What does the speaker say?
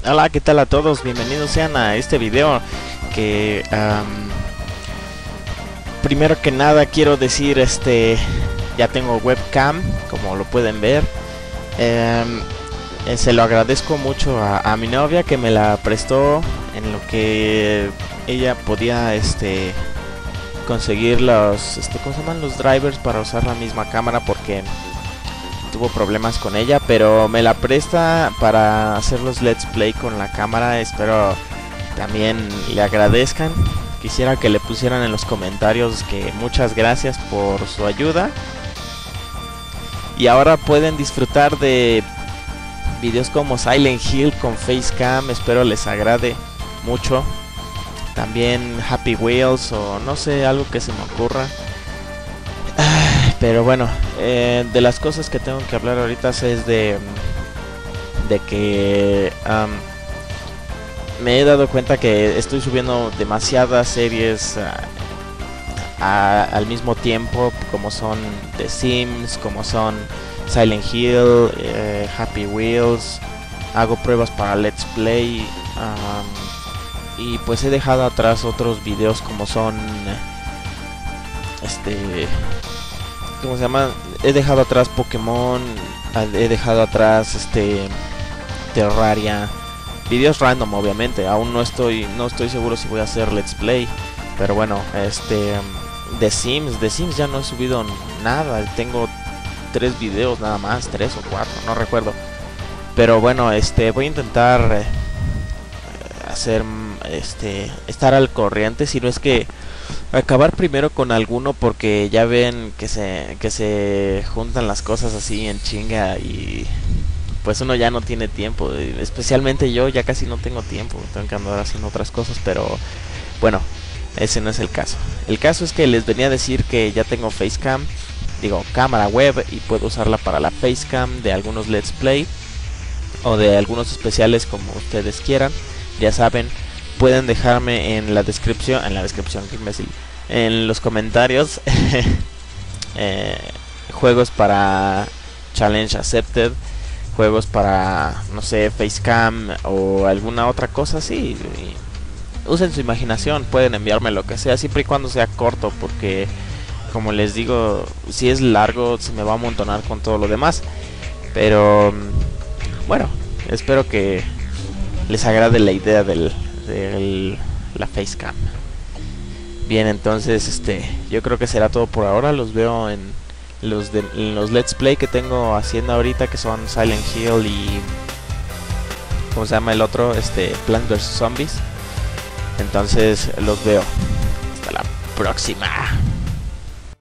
Hola, ¿qué tal a todos? Bienvenidos sean a este video que primero que nada quiero decir, ya tengo webcam, como lo pueden ver. Se lo agradezco mucho a mi novia que me la prestó en lo que ella podía conseguir los ¿cómo se llaman? Los drivers para usar la misma cámara, porque tuvo problemas con ella, pero me la presta para hacer los let's play con la cámara. Espero también le agradezcan. Quisiera que le pusieran en los comentarios que muchas gracias por su ayuda. Y ahora pueden disfrutar de videos como Silent Hill con Facecam. Espero les agrade mucho. También Happy Wheels o no sé, algo que se me ocurra. Pero bueno, de las cosas que tengo que hablar ahorita es de que me he dado cuenta que estoy subiendo demasiadas series al mismo tiempo, como son The Sims, como son Silent Hill, Happy Wheels. Hago pruebas para Let's Play, y pues he dejado atrás otros videos como son ¿cómo se llama? He dejado atrás Pokémon, he dejado atrás Terraria, videos random obviamente. Aún no estoy seguro si voy a hacer Let's Play, pero bueno, The Sims ya no he subido nada. Tengo 3 videos nada más, 3 o 4, no recuerdo. Pero bueno, voy a intentar hacer estar al corriente, si no es que acabar primero con alguno, porque ya ven que se juntan las cosas así en chinga y pues uno ya no tiene tiempo. Especialmente yo ya casi no tengo tiempo, tengo que andar haciendo otras cosas, pero bueno, ese no es el caso. El caso es que les venía a decir que ya tengo Facecam, digo cámara web, y puedo usarla para la Facecam de algunos Let's Play o de algunos especiales, como ustedes quieran. Ya saben, pueden dejarme en la descripción, qué imbécil, en los comentarios juegos para Challenge Accepted, juegos para, no sé, Facecam o alguna otra cosa así. Usen su imaginación, pueden enviarme lo que sea, siempre y cuando sea corto, porque como les digo, si es largo se me va a amontonar con todo lo demás. Pero bueno, espero que les agrade la idea de la Facecam. Bien, entonces yo creo que será todo por ahora. Los veo en los Let's Play que tengo haciendo ahorita, que son Silent Hill y ¿cómo se llama el otro? Plants vs Zombies. Entonces los veo. Hasta la próxima.